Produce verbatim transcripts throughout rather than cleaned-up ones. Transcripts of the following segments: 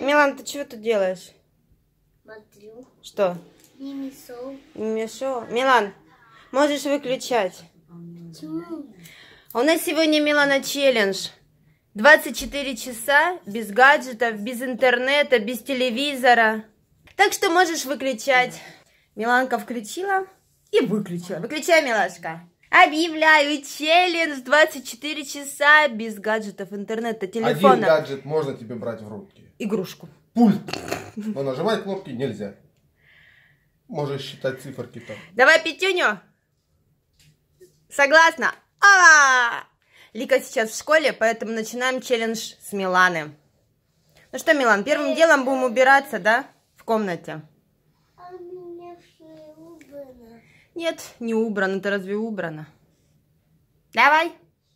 Милан, ты чего тут делаешь? Смотрю. Что? Мимишоу. Мимишоу. Милан, можешь выключать. Почему? У нас сегодня, Милана, челлендж. двадцать четыре часа без гаджетов, без интернета, без телевизора. Так что можешь выключать. Миланка включила и выключила. Выключай, милашка. Объявляю челлендж двадцать четыре часа без гаджетов, интернета, телефона. Один гаджет можно тебе брать в руки. Игрушку. Пульт. Но нажимать кнопки нельзя. Можешь считать циферки там. Давай пятюню. Согласна? А! Лика сейчас в школе, поэтому начинаем челлендж с Миланы. Ну что, Милан, первым делом будем убираться, да? В комнате. А у меня все убрано. Нет, не убрано. Это разве убрано? Давай.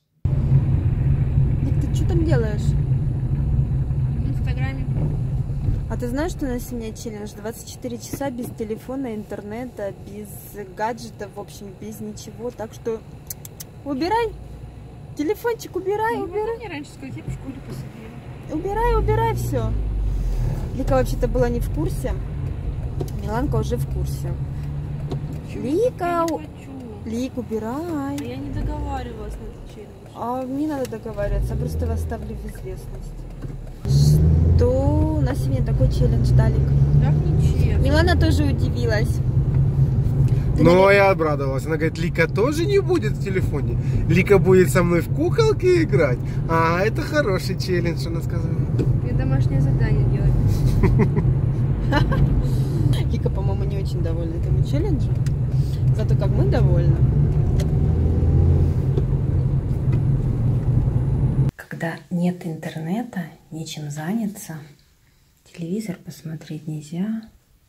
Лик, ты что там делаешь? В Инстаграме. А ты знаешь, что у нас сегодня челлендж двадцать четыре часа без телефона, интернета, без гаджетов, в общем, без ничего. Так что убирай. Телефончик убирай, Не убирай. могу мне раньше сказать, я в школе посидела. Убирай, убирай все. Лика вообще-то была не в курсе. Миланка уже в курсе. Лика, Я у- не хочу. Лик, А убирай. я не договаривалась на этот челлендж. А не надо договариваться, я просто вас ставлю в известность. Что у нас сегодня такой челлендж, Далик? Так ничего. Милана тоже удивилась. Ты, Но навер- я обрадовалась. Она говорит, Лика тоже не будет в телефоне. Лика будет со мной в куколки играть. А, это хороший челлендж, она сказала. Я домашнее задание делать. Лика, по-моему, не очень довольна этому челленджу. Зато как мы довольны. Когда нет интернета, нечем заняться, телевизор посмотреть нельзя.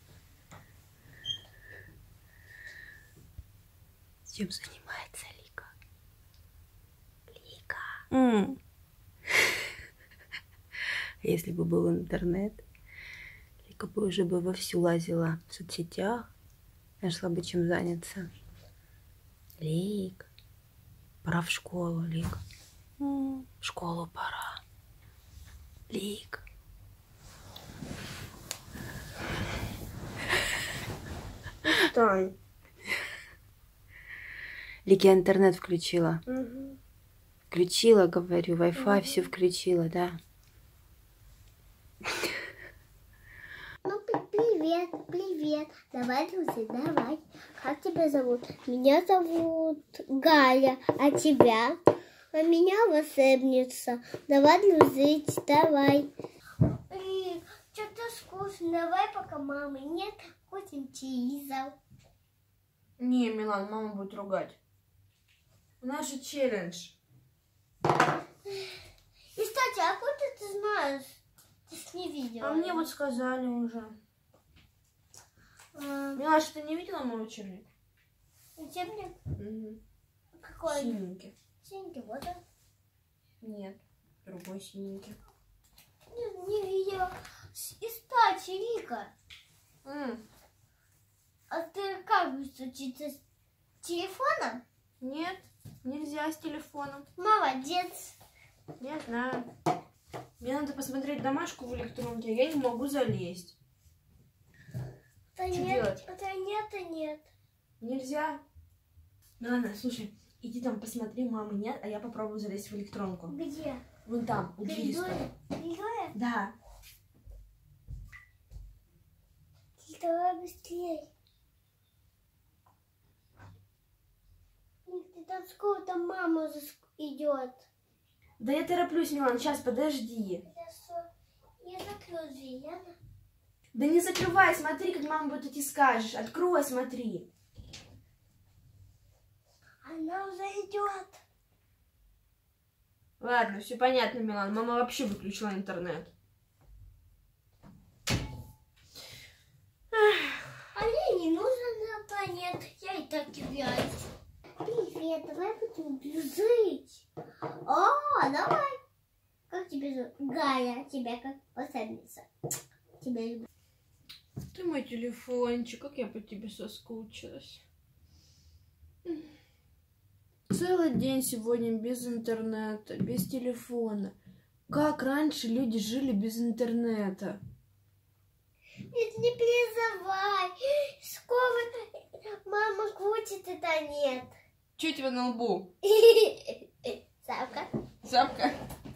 Чем занимается Лика? Лика. М. Если бы был интернет, Лика бы уже бы вовсю лазила в соцсетях, нашла бы чем заняться. Лик, пора в школу, Лик. М, В школу пора. Лик. Что? Лик, я интернет включила. Угу. Включила, говорю, Wi-Fi, все включила, да. Ну, при- привет, привет. Давай, друзья, давай. Как тебя зовут? Меня зовут Галя, а тебя? А меня волшебница. Давай, друзья, давай. Что-то скучно. Давай, пока мамы нет, хотим телевизор. Не, Милан, мама будет ругать. У нас же челлендж. И, кстати, а откуда ты знаешь? Ты ж не видела. А мне вот сказали уже. А, Милаша, ты не видела мой учебник? учебник? Угу. Какой? Синенький. Синенький, вот он. Нет, другой синенький. Не, не видела. С- И, кстати, Лика, М, а ты как будешь учиться с телефона? Нет, нельзя с телефоном. Молодец. Не знаю. Мне надо посмотреть домашку в электронке, я не могу залезть. Это Что нет, делать? это нет, и нет. Нельзя. Ну ладно, слушай, иди там посмотри, мамы нет, а я попробую залезть в электронку. Где? Вон там, у двери стой. Коридоре? Коридоре? Да. Давай быстрее. Ты там скоро там мама зас- идет. Да я тороплюсь, Милан, сейчас, подожди. Хорошо. Я закрою дверь, ладно? Да не закрывай, смотри, как мама будет идти, скажешь. Открой, смотри. Она уже идет. Ладно, все понятно, Милан. Мама вообще выключила интернет. А мне не нужен интернет. Я и так являюсь. Привет, давай будем жить. О, давай. Как тебя зовут? Галя. Тебя как волшебница. Тебя люблю. Ты мой телефончик, как я по тебе соскучилась. Целый день сегодня без интернета, без телефона. Как раньше люди жили без интернета? Нет, не переживай. Скоро мама крутит, это нет. Че у тебя на лбу? Савка. Запка?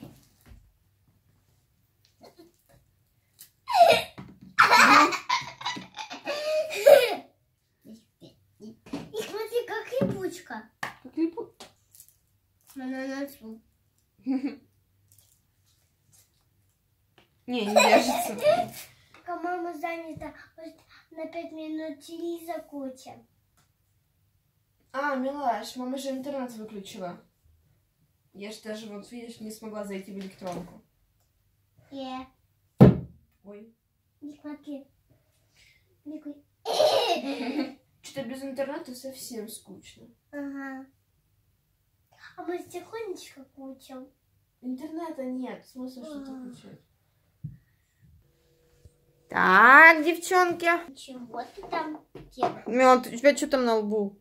И смотри, как липучка. Как липу? На носу. Не, не держится. Пока мама занята, может, на пять минут телевизор крутим. А, милаш, мама же интернет выключила. Я же даже, вот видишь, не смогла зайти в электронку. Е. Ой. Не смотри. Не кру- Что-то без интернета совсем скучно. Ага. А мы тихонечко крутим. Интернета нет, смысл что-то А. включать. Так, девчонки. Чего ты там делаешь? Милан, у тебя что там на лбу?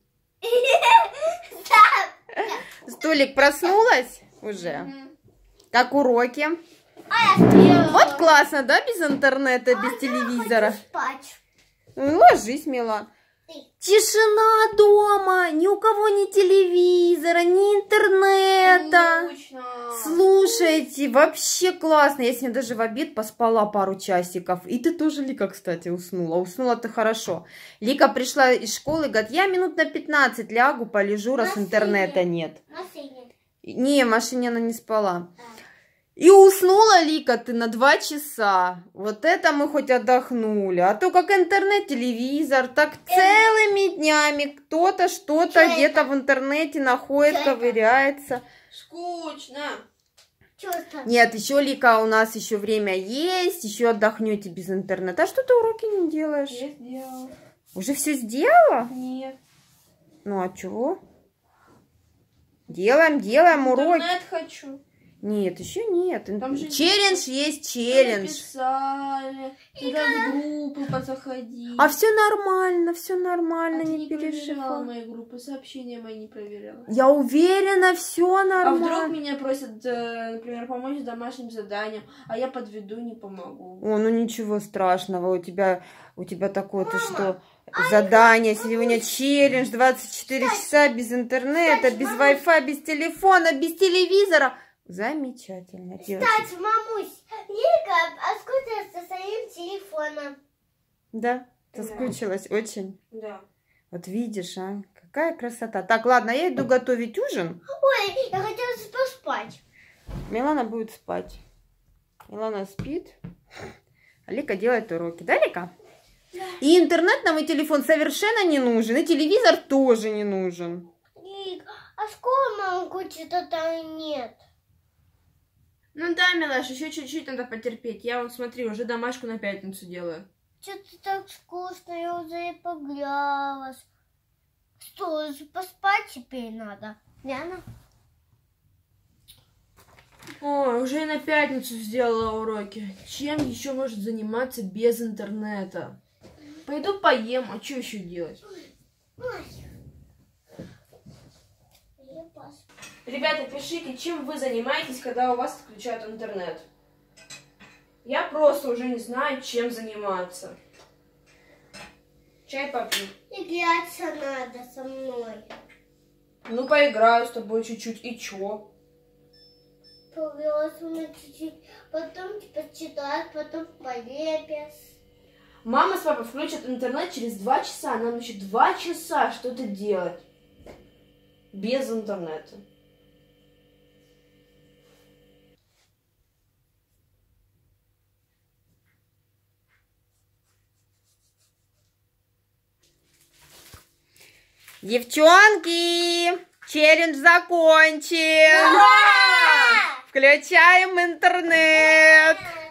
Столик проснулась уже? Как уроки? А я сплю. Вот классно, да, без интернета, без А я телевизора? хочу спать. Ну, ложись, Мила. Ты. Тишина дома, ни у кого ни телевизора, ни интернета. Скучно. Слушайте, вообще классно. Я сегодня даже в обед поспала пару часиков. И ты тоже, Лика, кстати, уснула. Уснула-то хорошо. Лика пришла из школы, говорит, я минут на пятнадцать лягу, полежу, раз На интернета сыне. нет. На сыне. Не, в машине она не спала. А. И уснула, Лика, ты на два часа. Вот это мы хоть отдохнули. А то как интернет, телевизор, так целыми днями кто-то что-то Чё где-то это? в интернете находит, Чё это? ковыряется. Скучно. Чувство. Нет, еще, Лика, у нас еще время есть, еще отдохнете без интернета. А что ты уроки не делаешь? Я сделала. Уже все сделала? Нет. Ну, а чего? Делаем, делаем уроки. Интернет хочу. Нет, еще нет. Там же Челлендж есть челлендж. Написали. Туда в группу позаходи. А все нормально, все нормально, А ты не не проверяла переживай. мои группы, сообщения мои не проверяла. Я уверена, все А нормально. вдруг меня просят, э, например, помочь с домашним заданием, а я подведу, не помогу. О, ну ничего страшного, у тебя, у тебя такое, ты что, задание, сегодня челлендж, двадцать четыре часа без интернета, кстати, без мамусь. вай-фай, без телефона, без телевизора. Замечательно, девочки. Кстати, мамусь, Лика, а сколько со своим телефоном? Да, соскучилась очень. Да. Вот видишь, а, какая красота. Так, ладно, я иду готовить ужин. Ой, я хотела поспать. Милана будет спать. Милана спит. А Лика делает уроки. Да, Лика? Да. И интернет нам и телефон совершенно не нужен. И телевизор тоже не нужен. Лик, а скоро мама крутит, а там нет? Ну да, Милаш, еще чуть-чуть надо потерпеть. Я вот смотри, уже домашку на пятницу делаю. Что-то так скучно, я уже и погрялась. Что, поспать теперь надо? Яна? Ой, уже и на пятницу сделала уроки. Чем еще может заниматься без интернета? Пойду поем, а что еще делать? Ой. Я поспала. Ребята, пишите, чем вы занимаетесь, когда у вас отключают интернет. Я просто уже не знаю, чем заниматься. Чай попью. Играться надо со мной. Ну, поиграю с тобой чуть-чуть. И чё? Поиграла со мной чуть-чуть, потом типа читать, потом полепят. Мама с папой включат интернет через два часа. Нам еще два часа что-то делать. Без интернета. Девчонки, челлендж закончен. Включаем интернет.